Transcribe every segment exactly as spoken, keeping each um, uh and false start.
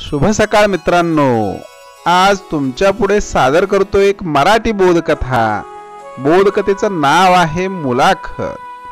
शुभ सकाळ मित्रांनो, आज तुमच्या पुढे सादर करतो एक मराठी बोधकथा। बोधकथेचं नाव आहे मुलाखत।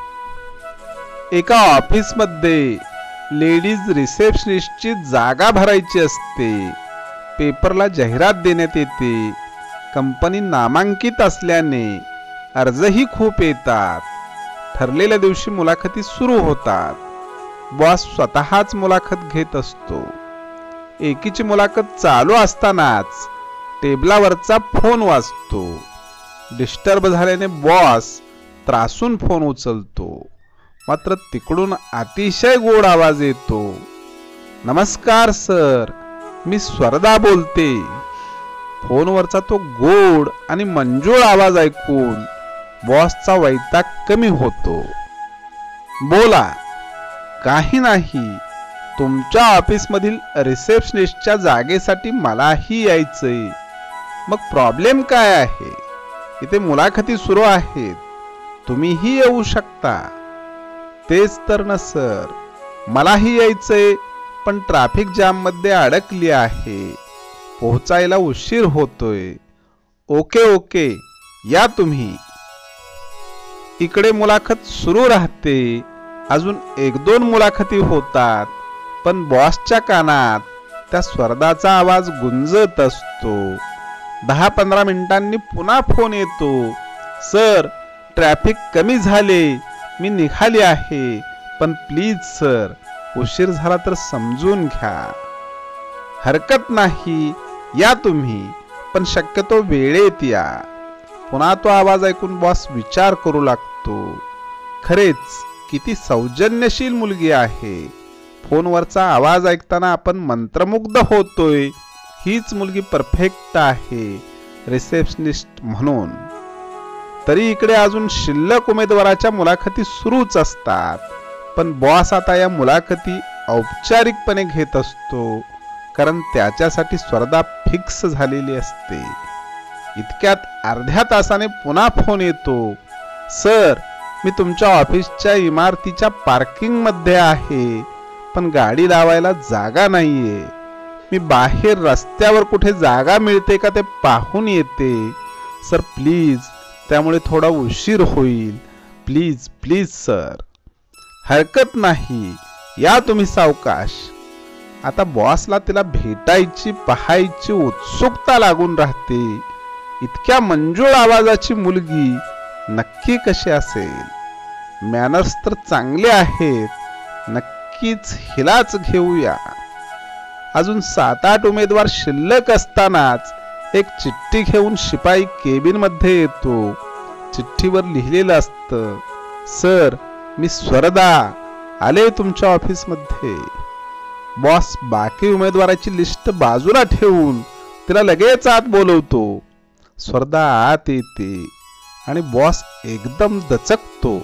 एका ऑफिस मध्ये लेडीज रिसेप्शनिस्टची जागा भरायची असते। पेपरला जाहिरात देण्यात येते। कंपनी नामांकित असल्याने अर्जही खूप येतात। ठरलेल्या दिवशी मुलाखती सुरू होतात। बॉस स्वतःच मुलाखत घेत असतो। एकीची मुलाखत चालू असतानाच टेबलावरचा फोन वाजतो। डिस्टर्ब झाल्याने बॉस त्रासून फोन उचलतो, मात्र तिकडून अतिशय गोड आवाज येतो। नमस्कार सर, मी स्वर्धा बोलते। फोनवरचा तो गोड आणि मंजूळ आवाज ऐकून बॉसचा वैताग कमी होतो। बोला। काही नाही, तुमच्या ऑफिस मधील रिसेप्शनिस्टच्या जागेसाठी मलाही यायचंय। मग प्रॉब्लेम काय आहे? इथे मुलाखती सुरू आहेत, तुम्हीही येऊ शकता। तेच तर न सर, मलाही यायचंय, पण ट्रॅफिक जाम मध्ये अडकली आहे, पोहोचायला उशीर होतोय। ओके ओके, या तुम्ही। इकडे मुलाखत सुरू राहते। अजून एक दोन मुलाखती होतात, पण बॉसच्या कानात त्या स्वर्धाचा आवाज गुंजत असतो। दहा पंधरा मिनिटांनी पुन्हा फोन येतो। सर, ट्रॅफिक कमी झाले, मी निघाली आहे, पण प्लीज सर, उशीर झाला तर समजून घ्या। हरकत नाही, या तुम्ही, पण शक्यतो वेळेत या। पुन्हा तो आवाज ऐकून बॉस विचार करू लागतो। खरेच किती सौजन्यशील मुलगी आहे। फोनवरचा आवाज ऐकताना आपण मंत्रमुग्ध होतोय। हीच मुलगी परफेक्ट आहे रिसेप्शनिस्ट म्हणून। तरी इकडे अजून शिल्लक उमेदवाराच्या मुलाखती सुरूच असतात, पण बॉस आता या मुलाखती औपचारिकपणे घेत असतो, कारण त्याच्यासाठी स्पर्धा फिक्स झालेली असते। इतक्यात अर्ध्या तासाने पुन्हा फोन येतो। सर, मी तुमच्या ऑफिसच्या इमारतीच्या पार्किंग मध्ये आहे, पण गाडी लावायला जागा नाहीये। मी बाहेर रस्त्यावर कुठे जागा मिळते का ते पाहून येते। सर प्लीज, त्यामुळे थोडा उशीर होईल। Please please sir. हरकत नाही, या तुम्ही सावकाश। आता बॉसला तिला भेटायची पाहायची उत्सुकता लागून राहते। इतक्या मंजूळ आवाजाची मुलगी नक्की कशी असेल? मॅनर्स तर चांगले आहेत, नक्कीच हिलाच घेऊया। अजून सात आठ उमेदवार शिल्लक असतानाच एक चिठ्ठी घेऊन शिपाई केबिन मध्ये येतो। चिठ्ठीवर लिहिलेलं असतं, सर, मी स्वर्धा, आले तुमच्या ऑफिस मध्ये। बॉस बाकी उमेदवाराची लिस्ट बाजूला ठेवून तिला लगेच आत बोलवतो। स्वर्धा आत येते आणि बॉस एकदम दचकतो।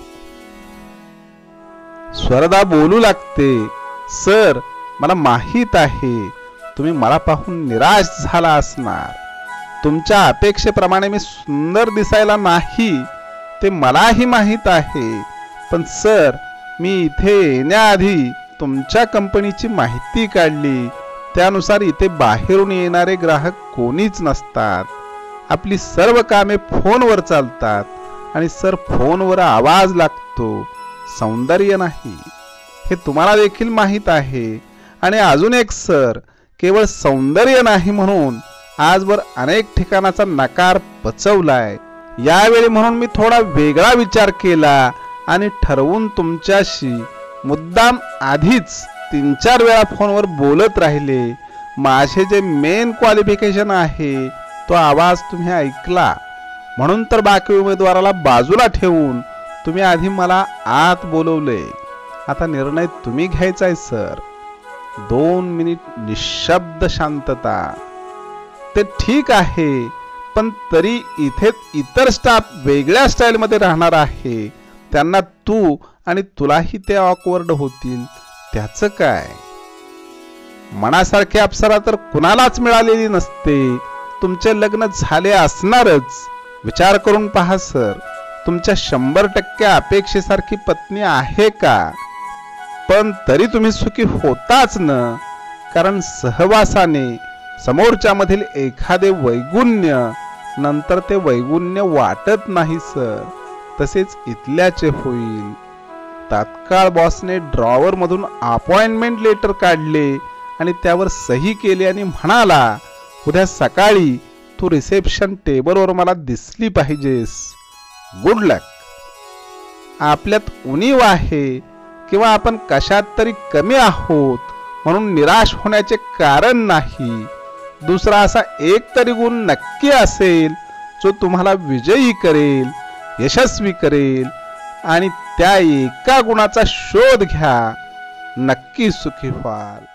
स्वर्धा बोलू लागते, सर, मला माहित आहे तुम्ही मला पाहून निराश झाला असणार। तुमच्या अपेक्षेप्रमाणे मी सुंदर दिसायला नाही, ते मलाही माहित आहे, पण सर, मी इथे येण्याआधी तुमच्या कंपनीची माहिती काढली। त्यानुसार इथे बाहेरून येणारे ग्राहक कोणीच नसतात। आपली सर्व कामे फोनवर चालतात आणि सर, फोनवर आवाज लागतो, सौंदर्य नाही, हे तुम्हाला देखील माहित आहे। आणि अजून एक सर, केवळ सौंदर्य नाही म्हणून आजवर अनेक ठिकाणाचा नकार पचवलाय। यावेळी म्हणून मी थोडा वेगळा विचार केला आणि ठरवून तुमच्याशी मुद्दाम आधीच तीन चार वेळा फोनवर बोलत राहिले। माझे जे मेन क्वालिफिकेशन आहे तो आवाज तुम्ही ऐकला, म्हणून तर बाकी उमेदवाराला बाजूला ठेवून तुम्ही आधी मला आत बोलवले। आता निर्णय तुम्ही घ्यायचाय सर। दोन मिनिट निशब्द शांतता। ते ठीक आहे, पण तरी इथे इतर स्टाफ वेगळ्या स्टाईल मध्ये राहणार आहे। त्यांना तू आणि तुलाही ते ऑकवर्ड होतील, त्याचं काय? मनासारखी अप्सरा तर कुणालाच मिळालेली नसते। तुमचे लग्न झाले असणारच। विचार करून पहा सर, तुमच्या शंभर टक्के अपेक्षेसारखी पत्नी आहे का? पण तरी तुम्ही सुखी होताच न? कारण सहवासाने समोरच्या मधील एखादे वैगुण्य नंतर ते वैगुण्य वाटत नाही सर, तसेच इथल्याचे होईल. तात्काळ बॉसने ड्रॉवर मधून अपॉइंटमेंट लेटर काढले आणि त्यावर सही केली आणि म्हणाला, उद्या सकाळी तू रिसेप्शन टेबलवर मला दिसली पाहिजेस. Good luck. आपल्यात उणीव आहे किंवा आपण कशात तरी कमी आहोत म्हणून निराश होण्याचे कारण नाही. दुसरा असा एक तरी गुण नक्की असेल जो तुम्हाला विजयी करेल, यशस्वी करेल, आणि त्या एका गुणाचा शोध घ्या. नक्की सुखी व्हाल.